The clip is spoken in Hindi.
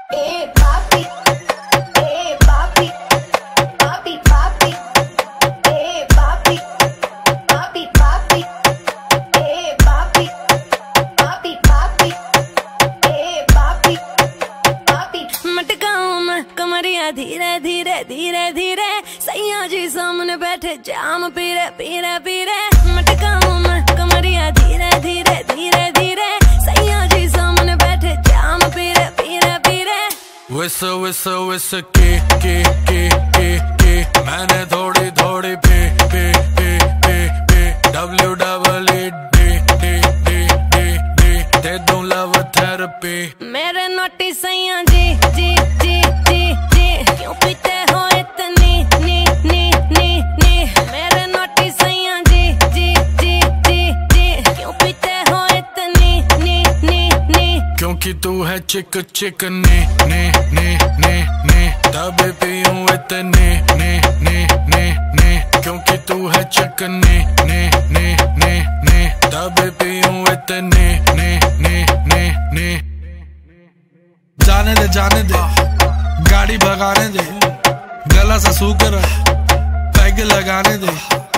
धीरे धीरे धीरे धीरे सैया जी सामने बैठे जाम पीरे पीरे पीरे मटकाऊं मैं कमरिया धीरे धीरे धीरे धीरे सैया जी सामने बैठे जाम पीरे पीरे पीरे। विस विस विस के मैंने थोड़ी थोड़ी पी पी पी पी पी WWED दे दूं लव थेरेपी। मेरे नोटी सैया जी जी जी जी जी क्यों पीते हो इतनी नी नी नी नी। मेरे नोटी सैया जी जी जी जी जी क्यों पीते हो इतनी नी नी नी। क्योंकि तू है चिक चिक नी नी नी नी नी तभी पीऊं इतनी नी नी नी नी। क्योंकि तू है चिक नी नी नी नी नी तभी पीऊं इतनी नी नी नी नी। जाने दे गाड़ी भगाने दे गला सा सूकर पैग लगाने दे।